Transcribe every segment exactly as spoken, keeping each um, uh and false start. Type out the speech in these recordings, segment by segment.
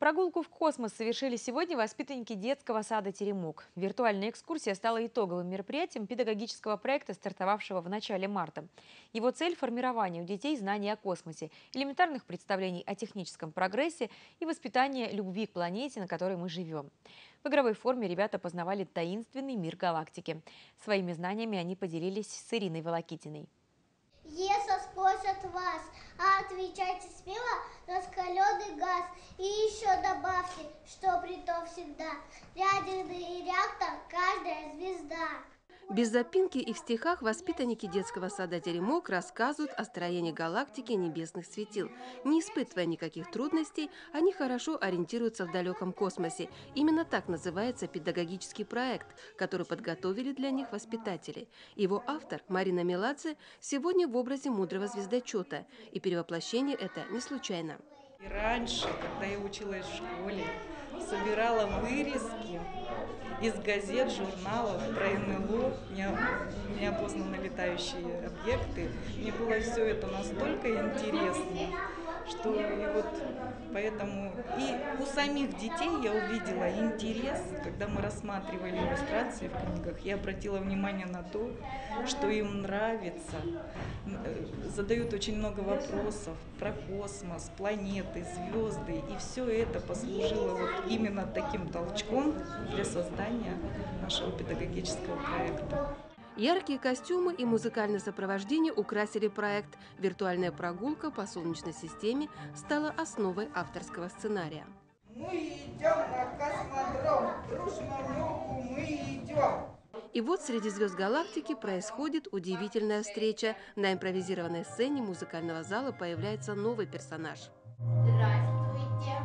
Прогулку в космос совершили сегодня воспитанники детского сада «Теремок». Виртуальная экскурсия стала итоговым мероприятием педагогического проекта, стартовавшего в начале марта. Его цель – формирование у детей знаний о космосе, элементарных представлений о техническом прогрессе и воспитание любви к планете, на которой мы живем. В игровой форме ребята познавали таинственный мир галактики. Своими знаниями они поделились с Ириной Волокитиной. Если спросят вас, а отвечайте смело: раскаленный газ. И еще добавьте, что при том всегда ядерный реактор каждая звезда. Без запинки и в стихах воспитанники детского сада «Теремок» рассказывают о строении галактики и небесных светил. Не испытывая никаких трудностей, они хорошо ориентируются в далеком космосе. Именно так называется педагогический проект, который подготовили для них воспитатели. Его автор, Марина Меладзе, сегодня в образе мудрого звездочета. И перевоплощение это не случайно. И раньше, когда я училась в школе, собирала вырезки из газет, журналов про эн эл о, неопознанные летающие объекты. Мне было все это настолько интересно, что и вот поэтому и у самих детей я увидела интерес, когда мы рассматривали иллюстрации в книгах, я обратила внимание на то, что им нравится. Задают очень много вопросов про космос, планеты, звезды, и все это послужило вот именно таким толчком для создания нашего педагогического проекта. Яркие костюмы и музыкальное сопровождение украсили проект. Виртуальная прогулка по Солнечной системе стала основой авторского сценария. Мы идем на космодром, дружно в руку мы идем. И вот среди звезд галактики происходит удивительная встреча. На импровизированной сцене музыкального зала появляется новый персонаж. Здравствуйте.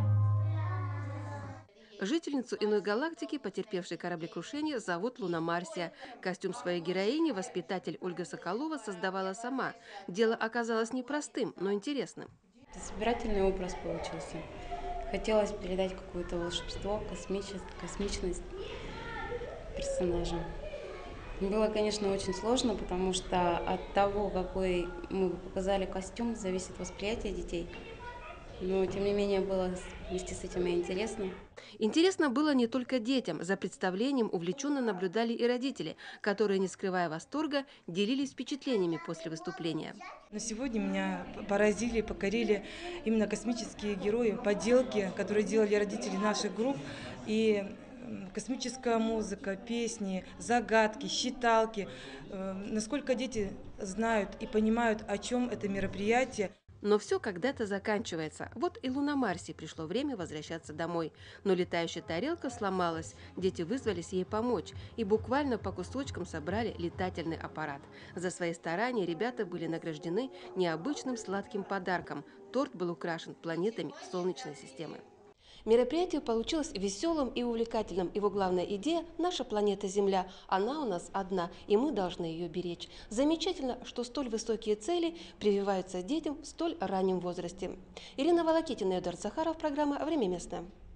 Жительницу иной галактики, потерпевшей кораблекрушение, зовут Луна Марсия. Костюм своей героини воспитатель Ольга Соколова создавала сама. Дело оказалось непростым, но интересным. Собирательный образ получился. Хотелось передать какое-то волшебство, космичность, космичность персонажа. Было, конечно, очень сложно, потому что от того, какой мы показали костюм, зависит восприятие детей. Но, тем не менее, было вместе с этим и интересно. Интересно было не только детям. За представлением увлеченно наблюдали и родители, которые, не скрывая восторга, делились впечатлениями после выступления. Но сегодня меня поразили, покорили именно космические герои, поделки, которые делали родители наших групп. И космическая музыка, песни, загадки, считалки. Насколько дети знают и понимают, о чем это мероприятие. Но все когда-то заканчивается. Вот и Луна Марси пришло время возвращаться домой. Но летающая тарелка сломалась. Дети вызвались ей помочь и буквально по кусочкам собрали летательный аппарат. За свои старания ребята были награждены необычным сладким подарком. Торт был украшен планетами Солнечной системы. Мероприятие получилось веселым и увлекательным. Его главная идея – наша планета Земля. Она у нас одна, и мы должны ее беречь. Замечательно, что столь высокие цели прививаются детям в столь раннем возрасте. Ирина Волокитина, Эдуард Захаров, программа «Время местное».